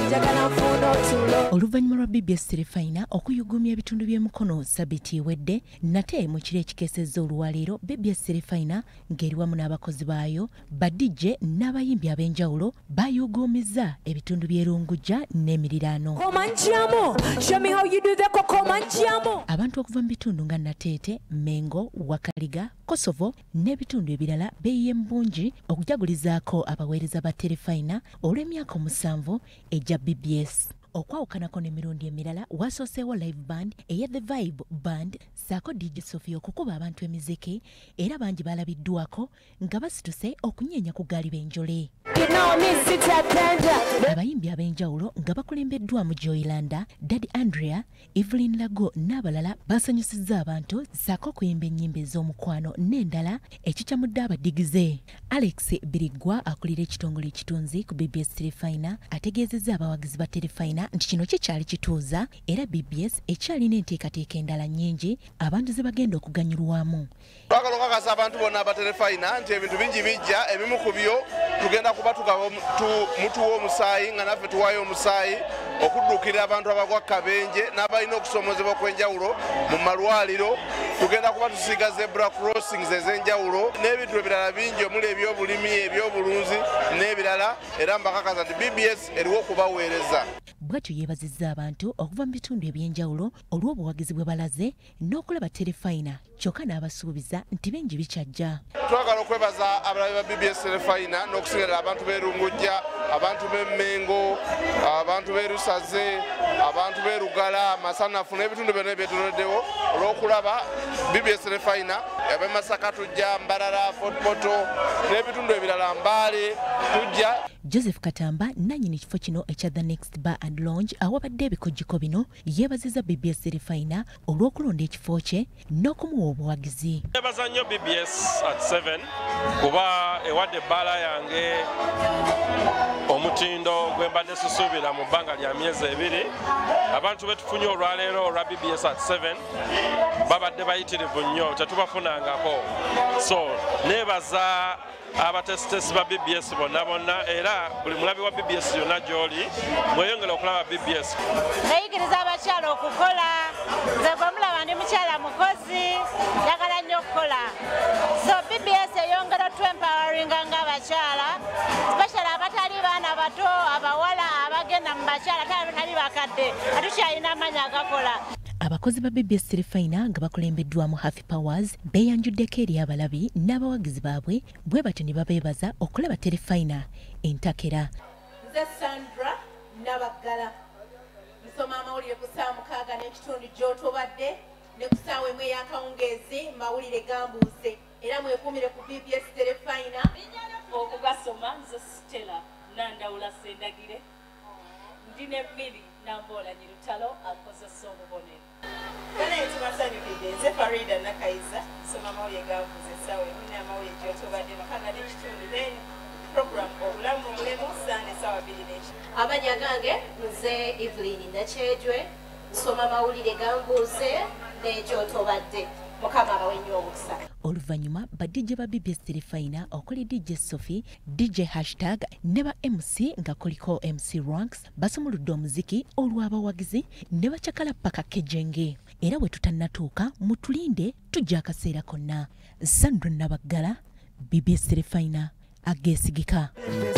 Oluvannyuma lwa BBS Terefayina okuyugumya ebitundu by'emikono Sabiti ewedde nate mu kiro ekikeesezza olwaleero BBS Terefayina ng'eri wamu n'abakozi baayo Abadigize n'abayimbi ab'enjawulo bayuugumizza ebitundu by'e Lungujja n'emiriraano. Abantu okuva mu bitundu nga Nateete, Mengo, Wakaliga, Kosovo n'ebitundu ebirala beeyiye mu bungi okujagulizaako abaweereza ba Terefayina olw'emyaka 7 ejja BBS. Okwawukanako n'emirundi emirala wasooseewo live band eya The Vibe Band saako DJ Sophie okukuba abantu emiziki era bangi balabiddwako nga basituse okunyeenya ku gaali b'enjole. Abayimbi ab'enjawulo nga bakulembeddwamu Joylanda, Daddy Andrea, Evelyn Lago n'abalala basanyusizza abantu saako okuyimba ennyimba ez'omukwano n'endala ekikyamudde Abadigize. Alex Birigwa akulira ekitongole ekitunzi ku BBS Terefayina ategeezezza abawagizi ba Terefayina nti kino kikyali kituuza era BBS ekyalina enteekateeka endala nnyingi abantu ze bagenda okuganyulwamu. Twagala okukakasa abantu bonna aba Terefayina nti ebintu bingi bijja, ebimu ku byo tugenda kuba tugaba mutuwa omusaayi nga naffe tuwaayo omusaayi okuddukira abantu abagwa Kabenje n'abalina okusomozebwa okw'enjawulo mu malwaliro. Tugenda kuba tusiiga zebra crossings ez'enjawulo n'ebintu ebirala bingi omuli eby'obulimi, eby'obulunzi n'ebirala era mbakakaza nti BBS eriwo okubaweereza. Bwatyo yeebazizza abantu okuva mu bitundu eby'enjawulo olw'obuwagizi bwe balaze n'okulaba Terefayina kyokka n'abasuubiza nti bingi bikyajja. Twagala okwebaza abalabi ba BBS Terefayina n'okusingira abantu b'e Lungujja, abantu b'e Mengo, abantu b'e Lusaze, abantu b'e Lugala, Masanafu n'ebitundu byonna ebyetoneddewo olw'okulaba BBS Terefayina ab'e Masaka tujja, Mbarara, Fort Portal n'ebitundu ebirala Mbale tujja. Joseph Katamba nannyini kifo kino ekya The Next Bar and Lounge awabadde ebikojjiko bino yeebazizza BBS Terefayina olw'okulonda ekifo kye n'okumuwa obuwagizi. Yeebaza nnyo BBS at 7 kuba ewadde ebbaala yange omutindo gwe mbadde susuubira mu bbanga lya myezi 2. Abantu be tufunye olwaleero olwa BBS at 7 babadde bayitirivu nnyo tetubafunangako. So neebaza abatesitesi ba BBS bonna era buli mulabi wa BBS yonna gy'oli mweyongera okulaba BBS. Nayigiriza abakyala okukola, nze bwe mulaba ndi mukyala mukozi njagala nnyo okukola. So BBS eyongera twempoweringa ng'abakyala, especially abatali baana bato, abawala abagenda mu bakyala abatali bakadde atukyalina amaanyi agakola. Abakozi ba BBS Terefayina nga bakulembeddwamu Happy Powers beeyanjuddeko eri abalabi n'abawagizi baabwe bwe batyo ne babeebaza okulaba Terefayina entakera. Nze Sandra Nabaggala nsoma amawulire ku ssaawa 6 n'ekitundu gy'otobadde ne ku ssaawa 1 ey'akawungeezi mawulire Gambuuze era mwekuumire ku BBS Terefayina okugasoma. Nze Stella Nandawula Sendagire ndi ne Billy Nambola Nyirutalo akozesa obubonero. Kale tumasanyukidde nze Farida Nakayiza nsoma amawulire Gambuuze essaawa 1 n'amawulire gy'otobadde mukaaga n'ekitundu then program obulamu obulemu Sande essaawa 2 n'ekitundu. Amanya gange nze Evelyn Nakyejwe nsoma amawulire Gambuuze n'egy'otobadde mukama abawe nnyo omukisa. Oluvannyuma badijje ba BBS Terefayina okuli DJ Sophie, DJ Hashtag ne ba MC nga kuliko MC Ranks basumuludde omuziki olw'abawagizi ne bakyakala Paka Kejenge. Era bwe tutannatuuka mutulinde tujja akaseera konna. Sandra Nabaggala, BBS Terefayina, Ageesigika.